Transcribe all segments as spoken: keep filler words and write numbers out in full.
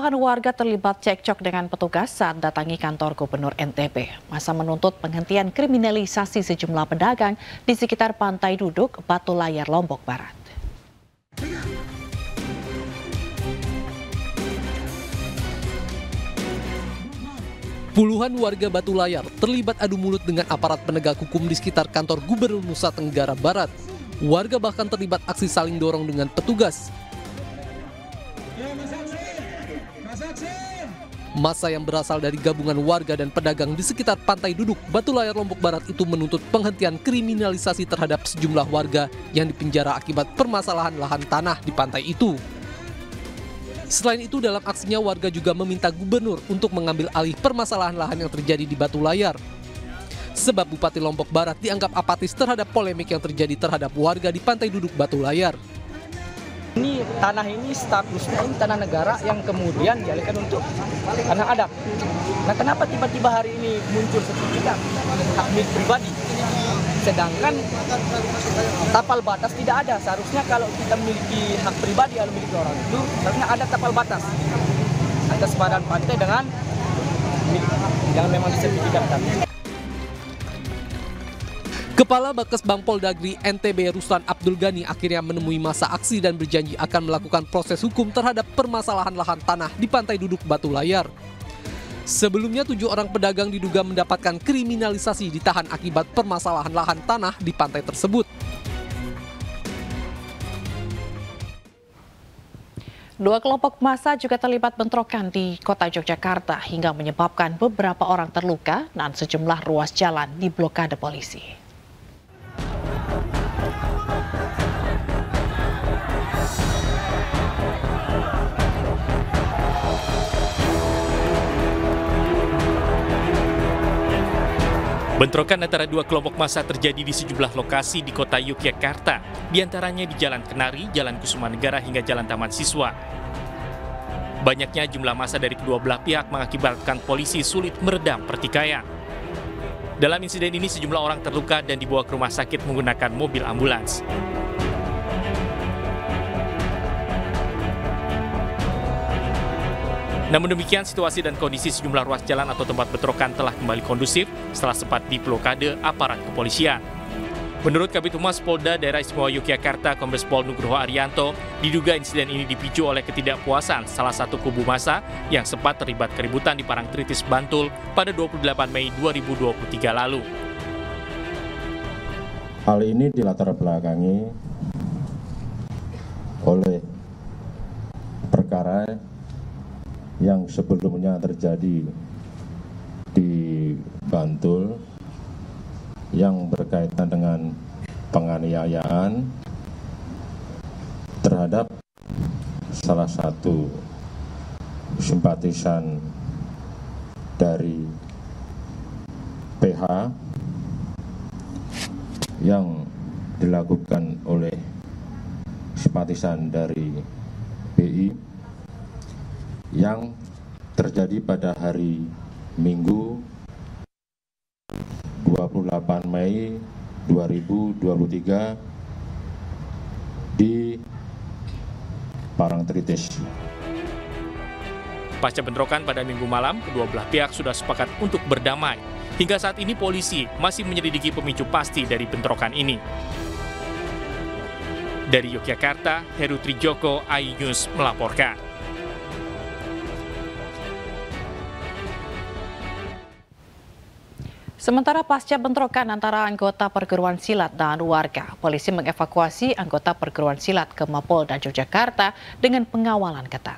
Puluhan warga terlibat cekcok dengan petugas saat datangi kantor Gubernur N T B. Masa menuntut penghentian kriminalisasi sejumlah pedagang di sekitar Pantai Duduk, Batu Layar, Lombok Barat. Puluhan warga Batu Layar terlibat adu mulut dengan aparat penegak hukum di sekitar kantor Gubernur Nusa Tenggara Barat. Warga bahkan terlibat aksi saling dorong dengan petugas. Massa yang berasal dari gabungan warga dan pedagang di sekitar Pantai Duduk, Batu Layar, Lombok Barat itu menuntut penghentian kriminalisasi terhadap sejumlah warga yang dipenjara akibat permasalahan lahan tanah di pantai itu. Selain itu, dalam aksinya warga juga meminta gubernur untuk mengambil alih permasalahan lahan yang terjadi di Batu Layar. Sebab Bupati Lombok Barat dianggap apatis terhadap polemik yang terjadi terhadap warga di Pantai Duduk, Batu Layar. Ini tanah ini statusnya ini tanah negara yang kemudian dialihkan untuk tanah adat. Nah, kenapa tiba-tiba hari ini muncul sertifikat hak milik pribadi? Sedangkan tapal batas tidak ada. Seharusnya kalau kita memiliki hak pribadi yang memiliki orang itu, seharusnya ada tapal batas atas badan pantai dengan yang memang disertifikatkan. Kepala Bakesbang Poldagri N T B Ruslan Abdul Ghani akhirnya menemui massa aksi dan berjanji akan melakukan proses hukum terhadap permasalahan lahan tanah di Pantai Duduk, Batu Layar. Sebelumnya tujuh orang pedagang diduga mendapatkan kriminalisasi ditahan akibat permasalahan lahan tanah di pantai tersebut. Dua kelompok massa juga terlibat bentrokan di kota Yogyakarta hingga menyebabkan beberapa orang terluka dan sejumlah ruas jalan diblokade polisi. Bentrokan antara dua kelompok massa terjadi di sejumlah lokasi di kota Yogyakarta, diantaranya di Jalan Kenari, Jalan Kusumanegara hingga Jalan Taman Siswa. Banyaknya jumlah massa dari kedua belah pihak mengakibatkan polisi sulit meredam pertikaian. Dalam insiden ini sejumlah orang terluka dan dibawa ke rumah sakit menggunakan mobil ambulans. Namun demikian, situasi dan kondisi sejumlah ruas jalan atau tempat bentrokan telah kembali kondusif setelah sempat diblokade aparat kepolisian. Menurut Kabid Humas Polda Daerah Istimewa Yogyakarta, Kombes Pol Nugroho Arianto, diduga insiden ini dipicu oleh ketidakpuasan salah satu kubu massa yang sempat terlibat keributan di Parangtritis, Bantul pada dua puluh delapan Mei dua ribu dua puluh tiga lalu. Hal ini dilatar belakangi oleh perkara yang sebelumnya terjadi di Bantul yang berkaitan dengan penganiayaan terhadap salah satu simpatisan dari P H yang dilakukan oleh simpatisan dari B I yang terjadi pada hari Minggu dua puluh delapan Mei dua ribu dua puluh tiga di Parangtritis. Pasca bentrokan pada Minggu malam, kedua belah pihak sudah sepakat untuk berdamai. Hingga saat ini polisi masih menyelidiki pemicu pasti dari bentrokan ini. Dari Yogyakarta, Heru Trijoko, iNews melaporkan. Sementara pasca bentrokan antara anggota perguruan silat dan warga, polisi mengevakuasi anggota perguruan silat ke Mapolda Yogyakarta dengan pengawalan ketat.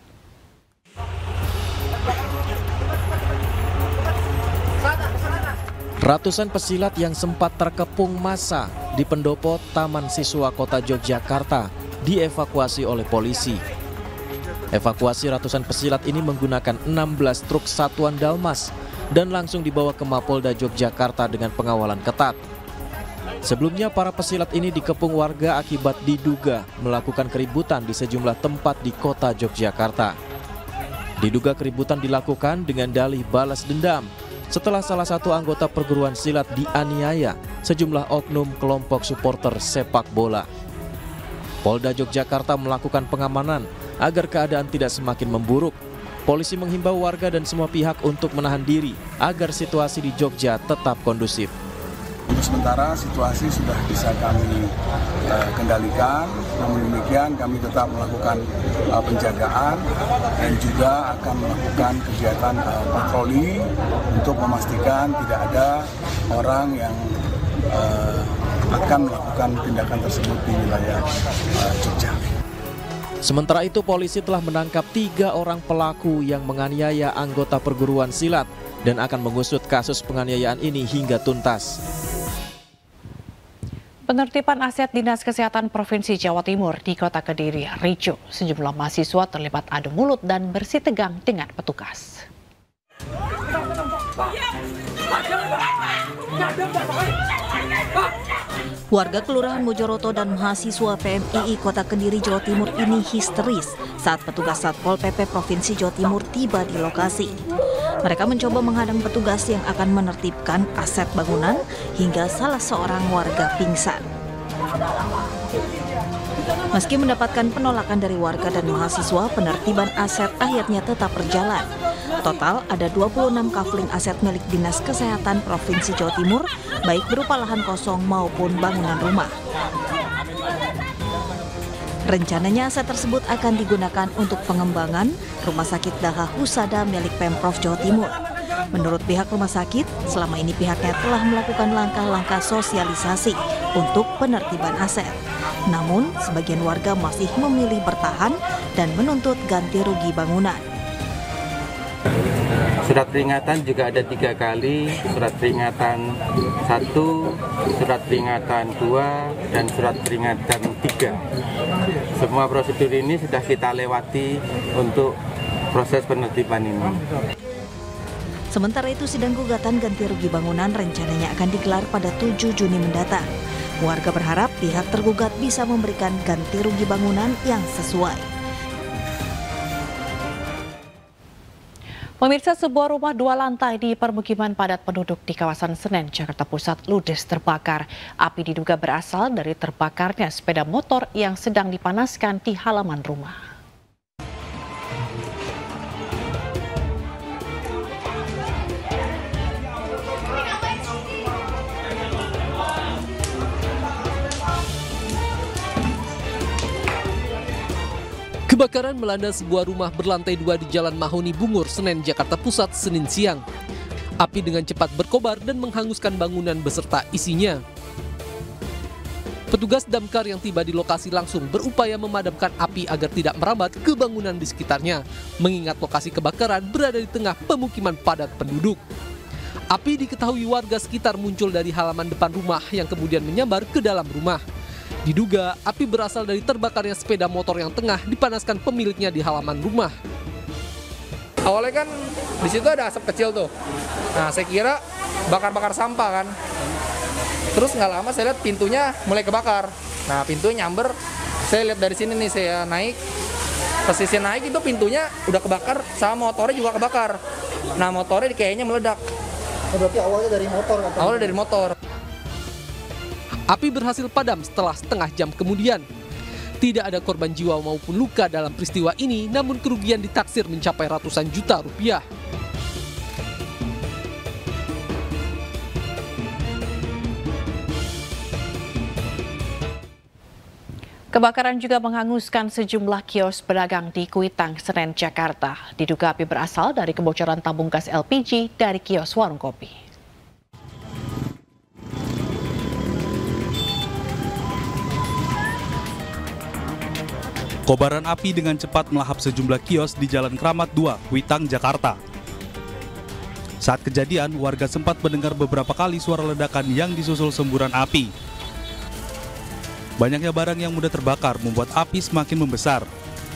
Ratusan pesilat yang sempat terkepung massa di pendopo Taman Siswa Kota Yogyakarta dievakuasi oleh polisi. Evakuasi ratusan pesilat ini menggunakan enam belas truk satuan Dalmas dan langsung dibawa ke Mapolda Yogyakarta dengan pengawalan ketat. Sebelumnya para pesilat ini dikepung warga akibat diduga melakukan keributan di sejumlah tempat di kota Yogyakarta. Diduga keributan dilakukan dengan dalih balas dendam setelah salah satu anggota perguruan silat dianiaya sejumlah oknum kelompok supporter sepak bola. Polda Yogyakarta melakukan pengamanan agar keadaan tidak semakin memburuk Polisi menghimbau warga dan semua pihak untuk menahan diri agar situasi di Jogja tetap kondusif. Untuk sementara situasi sudah bisa kami uh, kendalikan, namun demikian kami tetap melakukan uh, penjagaan dan juga akan melakukan kegiatan uh, patroli untuk memastikan tidak ada orang yang uh, akan melakukan tindakan tersebut di wilayah uh, Jogja. Sementara itu, polisi telah menangkap tiga orang pelaku yang menganiaya anggota perguruan silat dan akan mengusut kasus penganiayaan ini hingga tuntas. Penertiban aset Dinas Kesehatan Provinsi Jawa Timur di Kota Kediri ricuh. Sejumlah mahasiswa terlibat adu mulut dan bersih tegang dengan petugas. Warga Kelurahan Mojoroto dan mahasiswa P M I I Kota Kediri, Jawa Timur ini histeris saat petugas Satpol P P Provinsi Jawa Timur tiba di lokasi. Mereka mencoba menghadang petugas yang akan menertibkan aset bangunan hingga salah seorang warga pingsan. Meski mendapatkan penolakan dari warga dan mahasiswa, penertiban aset akhirnya tetap berjalan. Total ada dua puluh enam kafling aset milik Dinas Kesehatan Provinsi Jawa Timur, baik berupa lahan kosong maupun bangunan rumah. Rencananya aset tersebut akan digunakan untuk pengembangan Rumah Sakit Daha Husada milik Pemprov Jawa Timur. Menurut pihak rumah sakit, selama ini pihaknya telah melakukan langkah-langkah sosialisasi untuk penertiban aset. Namun, sebagian warga masih memilih bertahan dan menuntut ganti rugi bangunan. Surat peringatan juga ada tiga kali, surat peringatan satu, surat peringatan dua, dan surat peringatan tiga. Semua prosedur ini sudah kita lewati untuk proses penertiban ini. Sementara itu, sidang gugatan ganti rugi bangunan rencananya akan digelar pada tujuh Juni mendatang. Warga berharap pihak tergugat bisa memberikan ganti rugi bangunan yang sesuai. Pemirsa, sebuah rumah dua lantai di permukiman padat penduduk di kawasan Senen, Jakarta Pusat ludes terbakar. Api diduga berasal dari terbakarnya sepeda motor yang sedang dipanaskan di halaman rumah. Kebakaran melanda sebuah rumah berlantai dua di Jalan Mahoni Bungur, Senen, Jakarta Pusat, Senin siang. Api dengan cepat berkobar dan menghanguskan bangunan beserta isinya. Petugas damkar yang tiba di lokasi langsung berupaya memadamkan api agar tidak merambat ke bangunan di sekitarnya, mengingat lokasi kebakaran berada di tengah pemukiman padat penduduk. Api diketahui warga sekitar muncul dari halaman depan rumah yang kemudian menyambar ke dalam rumah. Diduga api berasal dari terbakarnya sepeda motor yang tengah dipanaskan pemiliknya di halaman rumah. Awalnya kan di situ ada asap kecil tuh. Nah, saya kira bakar-bakar sampah kan. Terus nggak lama saya lihat pintunya mulai kebakar. Nah, pintunya nyamber. Saya lihat dari sini nih, saya naik. Pas saya naik itu pintunya udah kebakar, sama motornya juga kebakar. Nah, motornya kayaknya meledak. Berarti awalnya dari motor? Atau awalnya dari motor. Api berhasil padam setelah setengah jam kemudian. Tidak ada korban jiwa maupun luka dalam peristiwa ini, namun kerugian ditaksir mencapai ratusan juta rupiah. Kebakaran juga menghanguskan sejumlah kios pedagang di Kuitang, Senen, Jakarta. Diduga api berasal dari kebocoran tabung gas L P G dari kios warung kopi. Kobaran api dengan cepat melahap sejumlah kios di Jalan Kramat dua, Kuitang, Jakarta. Saat kejadian, warga sempat mendengar beberapa kali suara ledakan yang disusul semburan api. Banyaknya barang yang mudah terbakar membuat api semakin membesar.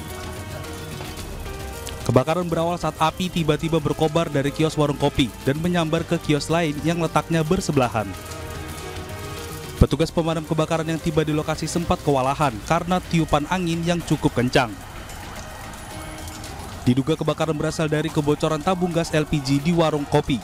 Kebakaran berawal saat api tiba-tiba berkobar dari kios warung kopi dan menyambar ke kios lain yang letaknya bersebelahan. Petugas pemadam kebakaran yang tiba di lokasi sempat kewalahan karena tiupan angin yang cukup kencang. Diduga kebakaran berasal dari kebocoran tabung gas L P G di warung kopi.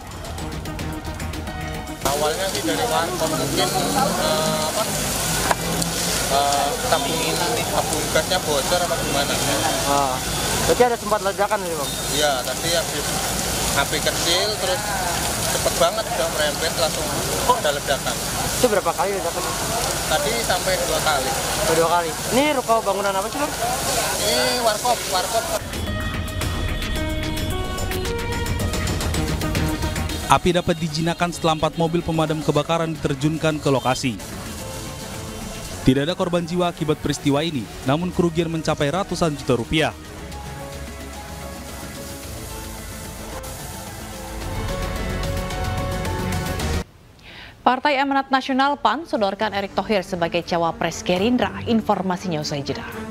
Awalnya sih dari warung mungkin uh, apa, uh, tabung ini nih, tabung gasnya bocor apa gimana? Ah, Berarti ada sempat ledakan nih Bang? Iya, tadi habis api kecil, terus cepet banget udah merembet, langsung kok ada ledakan. Itu berapa kali ledakan? Tadi sampai dua kali. Sampai dua kali. Ini ruko bangunan apa sih Bang? Ini warkop, warkop. Api dapat dijinakan setelah empat mobil pemadam kebakaran diterjunkan ke lokasi. Tidak ada korban jiwa akibat peristiwa ini, namun kerugian mencapai ratusan juta rupiah. Partai Amanat Nasional P A N sodorkan Erick Thohir sebagai cawapres Gerindra. Informasinya usai jeda.